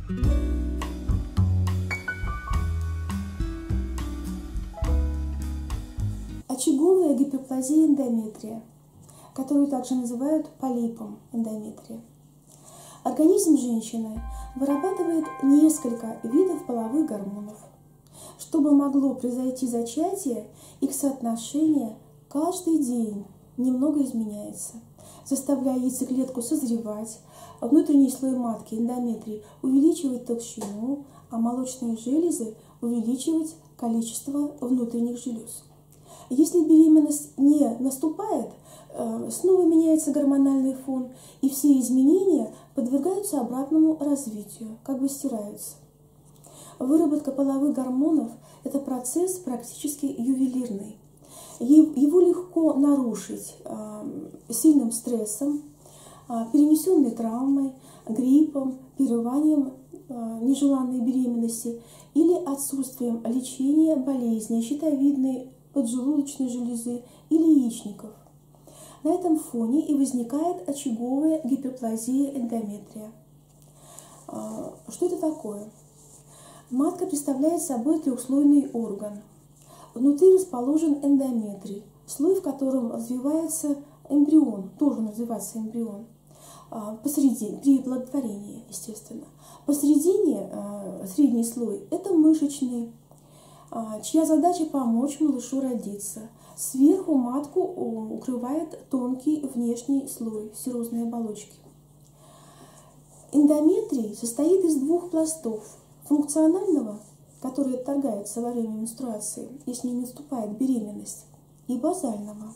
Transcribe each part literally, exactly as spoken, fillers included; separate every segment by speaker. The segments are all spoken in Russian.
Speaker 1: Очаговая гиперплазия эндометрия, которую также называют полипом эндометрия. Организм женщины вырабатывает несколько видов половых гормонов. Чтобы могло произойти зачатие, их соотношение каждый день немного изменяется, заставляя яйцеклетку созревать, а внутренний слой матки, эндометрий, увеличивать толщину, а молочные железы увеличивать количество внутренних желез. Если беременность не наступает, снова меняется гормональный фон, и все изменения подвергаются обратному развитию, как бы стираются. Выработка половых гормонов – это процесс практически ювелирный. Его легко нарушить сильным стрессом, перенесенной травмой, гриппом, прерыванием нежеланной беременности или отсутствием лечения болезней щитовидной, поджелудочной железы или яичников. На этом фоне и возникает очаговая гиперплазия эндометрия. Что это такое? Матка представляет собой трехслойный орган. Внутри расположен эндометрий, слой, в котором развивается эмбрион, тоже называется эмбрион, посередине, при оплодотворении, естественно. Посередине средний слой – это мышечный, чья задача помочь малышу родиться. Сверху матку укрывает тонкий внешний слой серозной оболочки. Эндометрий состоит из двух пластов – функционального, который отторгается во время менструации, если не наступает беременность, и базального.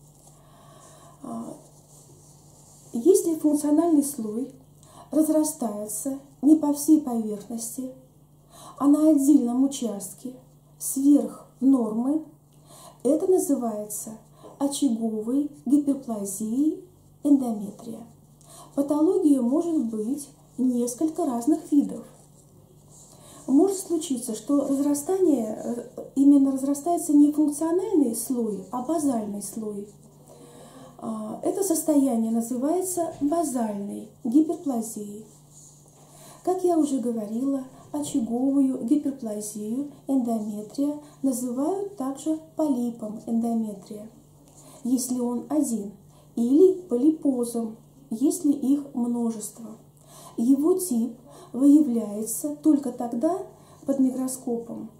Speaker 1: Если функциональный слой разрастается не по всей поверхности, а на отдельном участке, сверх нормы, это называется очаговой гиперплазией эндометрия. Патология может быть несколько разных видов. Может случиться, что разрастание, именно разрастается не функциональный слой, а базальный слой. Это состояние называется базальной гиперплазией. Как я уже говорила, очаговую гиперплазию эндометрия называют также полипом эндометрия, если он один, или полипозом, если их множество. Его тип выявляется только тогда под микроскопом,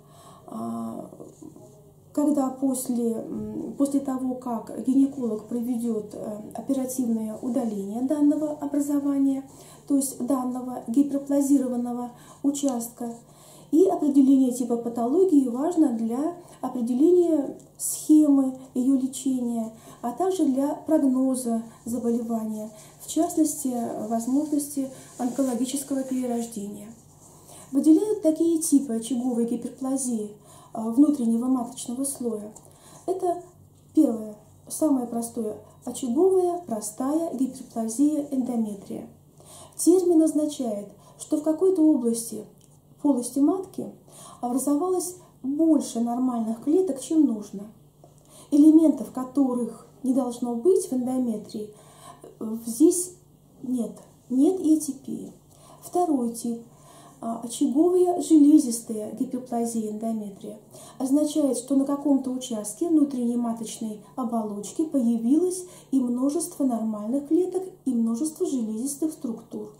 Speaker 1: когда после, после того, как гинеколог проведет оперативное удаление данного образования, то есть данного гиперплазированного участка, и определение типа патологии важно для определения схемы ее лечения, а также для прогноза заболевания, в частности, возможности онкологического перерождения. Выделяют такие типы очаговой гиперплазии внутреннего маточного слоя. Это первое, самое простое – очаговая простая гиперплазия эндометрия. Термин означает, что в какой-то области полости матки образовалось больше нормальных клеток, чем нужно. Элементов, которых не должно быть в эндометрии, здесь нет, нет и атипии. Второй тип – очаговая железистая гиперплазия эндометрия. Означает, что на каком-то участке внутренней маточной оболочки появилось и множество нормальных клеток, и множество железистых структур.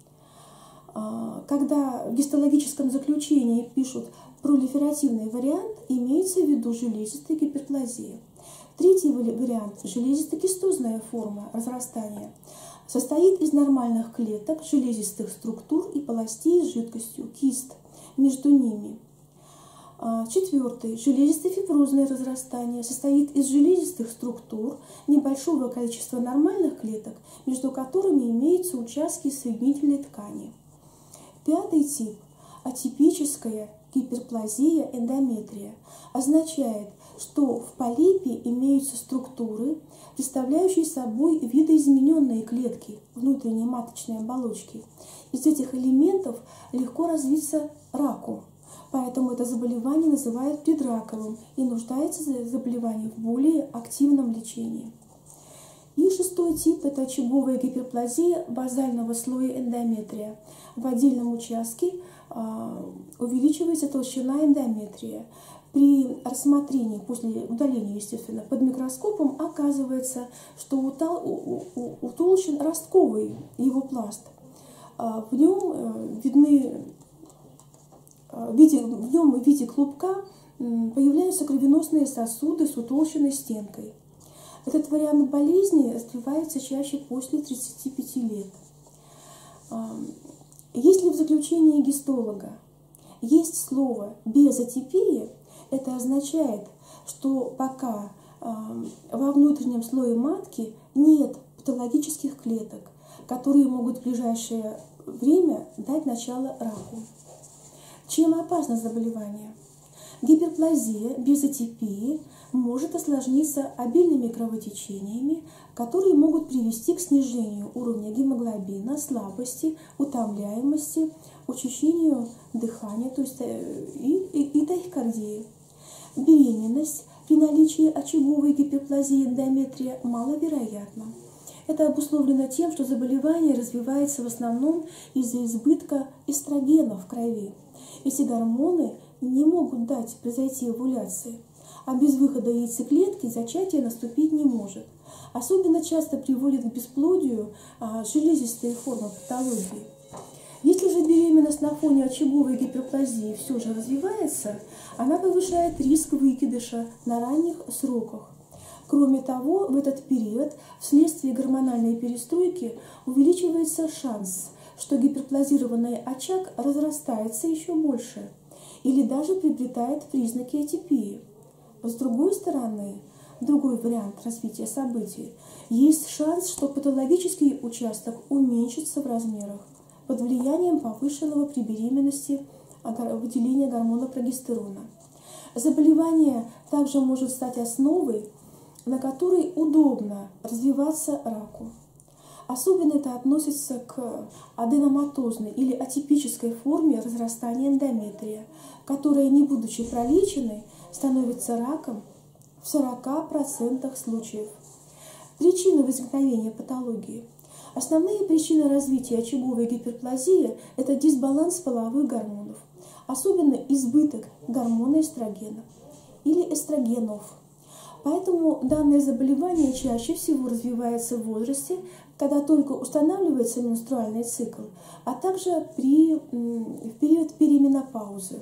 Speaker 1: Когда в гистологическом заключении пишут пролиферативный вариант, имеется в виду железистая гиперплазия. Третий вариант – железисто-кистозная форма разрастания. Состоит из нормальных клеток, железистых структур и полостей с жидкостью, кист между ними. Четвертый – железисто-фиброзное разрастание. Состоит из железистых структур, небольшого количества нормальных клеток, между которыми имеются участки соединительной ткани. Пятый тип – атипическая гиперплазия эндометрия. Означает, что в полипе имеются структуры, представляющие собой видоизмененные клетки внутренней маточной оболочки. Из этих элементов легко развиться раку, поэтому это заболевание называют предраковым и нуждается заболевание в более активном лечении. И шестой тип – это очаговая гиперплазия базального слоя эндометрия. В отдельном участке а, увеличивается толщина эндометрия. При рассмотрении, после удаления, естественно, под микроскопом оказывается, что утолщен ростковый его пласт. А, в нем видны, в, виде, в нем в виде клубка появляются кровеносные сосуды с утолщенной стенкой. Этот вариант болезни развивается чаще после тридцати пяти лет. Если в заключении гистолога есть слово «безатипия», это означает, что пока во внутреннем слое матки нет патологических клеток, которые могут в ближайшее время дать начало раку. Чем опасно заболевание? Гиперплазия без атипии может осложниться обильными кровотечениями, которые могут привести к снижению уровня гемоглобина, слабости, утомляемости, учащению дыхания, то есть и, и, и тахикардии. Беременность при наличии очаговой гиперплазии эндометрия маловероятна. Это обусловлено тем, что заболевание развивается в основном из-за избытка эстрогена в крови. Эти гормоны не могут дать произойти овуляции, а без выхода яйцеклетки зачатие наступить не может. Особенно часто приводит к бесплодию а, железистые формы патологии. Если же беременность на фоне очаговой гиперплазии все же развивается, она повышает риск выкидыша на ранних сроках. Кроме того, в этот период вследствие гормональной перестройки увеличивается шанс, что гиперплазированный очаг разрастается еще больше или даже приобретает признаки атипии. С другой стороны, другой вариант развития событий, есть шанс, что патологический участок уменьшится в размерах под влиянием повышенного при беременности выделения гормона прогестерона. Заболевание также может стать основой, на которой удобно развиваться раку. Особенно это относится к аденоматозной или атипической форме разрастания эндометрия, которая, не будучи пролеченной, становится раком в сорока процентах случаев. Причины возникновения патологии. Основные причины развития очаговой гиперплазии – это дисбаланс половых гормонов, особенно избыток гормона эстрогена или эстрогенов. Поэтому данное заболевание чаще всего развивается в возрасте, когда только устанавливается менструальный цикл, а также при, в период перименопаузы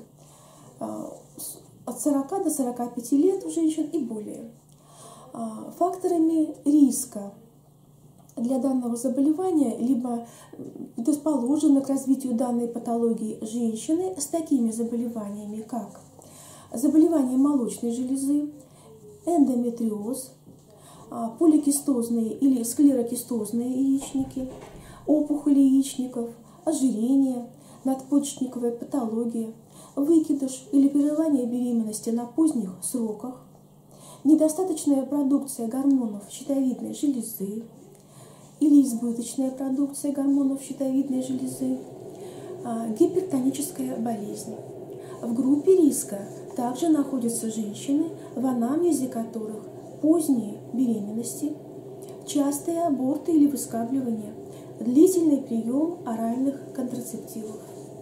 Speaker 1: от сорока до сорока пяти лет у женщин и более. Факторами риска для данного заболевания либо предрасположены к развитию данной патологии женщины с такими заболеваниями, как заболевание молочной железы, эндометриоз, поликистозные или склерокистозные яичники, опухоли яичников, ожирение, надпочечниковая патология, выкидыш или прерывание беременности на поздних сроках, недостаточная продукция гормонов щитовидной железы или избыточная продукция гормонов щитовидной железы, гипертоническая болезнь. В группе риска также находятся женщины, в анамнезе которых поздние беременности, частые аборты или выскабливания, длительный прием оральных контрацептивов.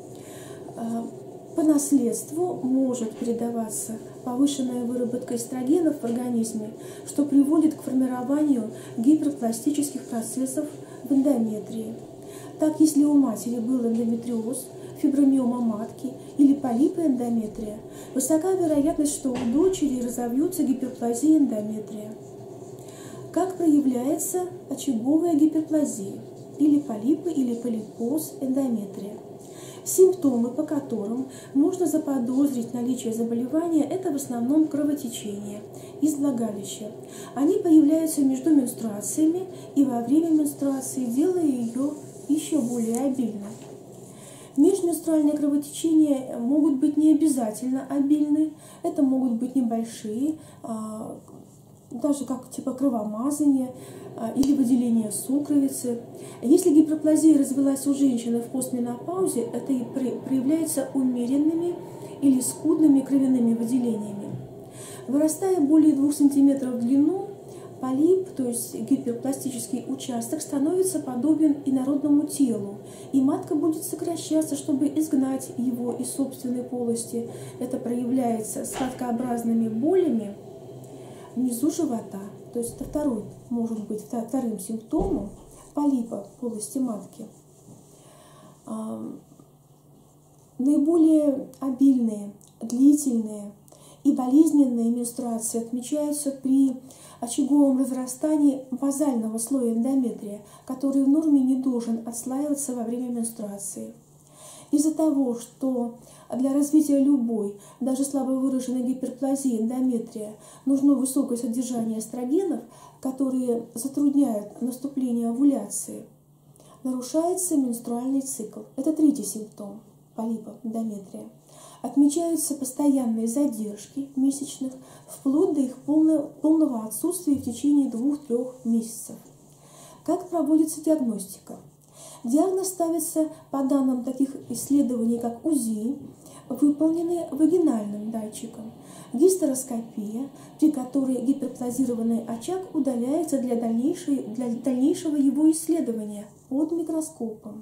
Speaker 1: По наследству может передаваться повышенная выработка эстрогенов в организме, что приводит к формированию гиперпластических процессов в эндометрии. Так, если у матери был эндометриоз, фибромиома матки или полипы эндометрия, высока вероятность, что у дочери разовьется гиперплазия эндометрия. Как проявляется очаговая гиперплазия или полипы или полипоз эндометрия? Симптомы, по которым можно заподозрить наличие заболевания, это в основном кровотечение из влагалища. Они появляются между менструациями и во время менструации, делая ее еще более обильной. Межменструальные кровотечения могут быть не обязательно обильны, это могут быть небольшие, даже как типа кровомазания или выделение сукровицы. Если гиперплазия развилась у женщины в постменопаузе, это и проявляется умеренными или скудными кровяными выделениями. Вырастая более двух сантиметров в длину, полип, то есть гиперпластический участок, становится подобен инородному телу, и матка будет сокращаться, чтобы изгнать его из собственной полости. Это проявляется складкообразными болями внизу живота. То есть это второй, может быть, вторым симптомом полипа в полости матки. Наиболее обильные, длительные и болезненные менструации отмечаются при очаговом разрастании базального слоя эндометрия, который в норме не должен отслаиваться во время менструации. Из-за того, что для развития любой, даже слабо выраженной гиперплазии эндометрия нужно высокое содержание эстрогенов, которые затрудняют наступление овуляции, нарушается менструальный цикл. Это третий симптом полипа эндометрия. Отмечаются постоянные задержки месячных, вплоть до их полного, полного отсутствия в течение двух-трех месяцев. Как проводится диагностика? Диагноз ставится по данным таких исследований, как УЗИ, выполненные вагинальным датчиком, гистероскопия, при которой гиперплазированный очаг удаляется для, дальнейшей, для дальнейшего его исследования под микроскопом.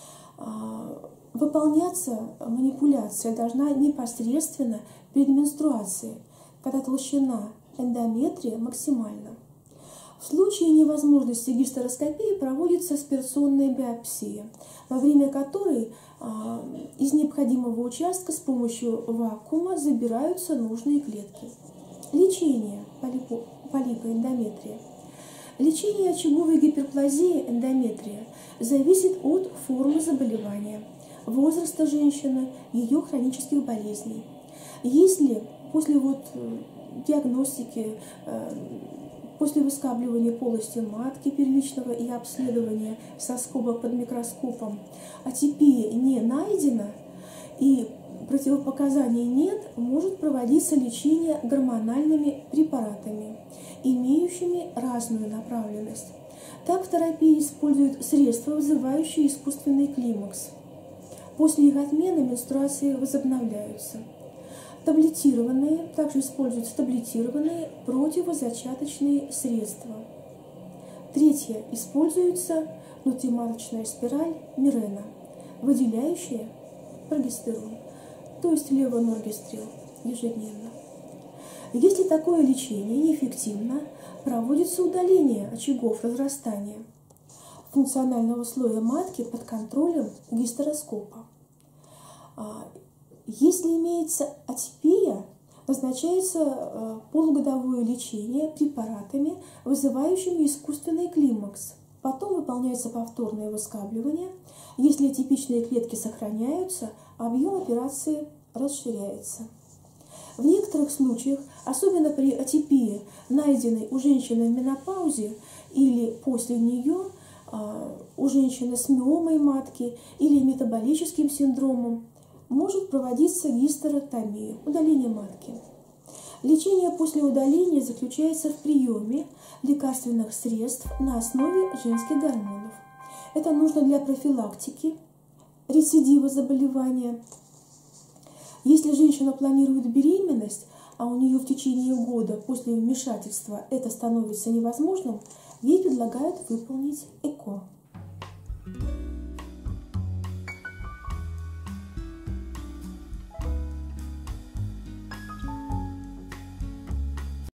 Speaker 1: Выполняться манипуляция должна непосредственно перед менструацией, когда толщина эндометрия максимальна. В случае невозможности гистероскопии проводится аспирационная биопсия, во время которой а, из необходимого участка с помощью вакуума забираются нужные клетки. Лечение полипо, полипа эндометрия. Лечение очаговой гиперплазии эндометрия зависит от формы заболевания, возраста женщины, ее хронических болезней. Если после вот диагностики, после выскабливания полости матки первичного и обследования соскоба под микроскопом атипия не найдена и противопоказаний нет, может проводиться лечение гормональными препаратами, имеющими разную направленность. Так в терапии используют средства, вызывающие искусственный климакс. После их отмены менструации возобновляются. Таблетированные, также используются таблетированные противозачаточные средства. Третье. Используется внутриматочная спираль Мирена, выделяющая прогестерон, то есть левоноргестрел ежедневно. Если такое лечение неэффективно, проводится удаление очагов разрастания функционального слоя матки под контролем гистероскопа. Если имеется атипия, назначается полугодовое лечение препаратами, вызывающими искусственный климакс. Потом выполняется повторное выскабливание. Если атипичные клетки сохраняются, объем операции расширяется. В некоторых случаях, особенно при атипии, найденной у женщины в менопаузе или после нее, у женщины с миомой матки или метаболическим синдромом, может проводиться гистерэктомия, удаление матки. Лечение после удаления заключается в приеме лекарственных средств на основе женских гормонов. Это нужно для профилактики рецидива заболевания. Если женщина планирует беременность, а у нее в течение года после вмешательства это становится невозможным, ей предлагают выполнить ЭКО.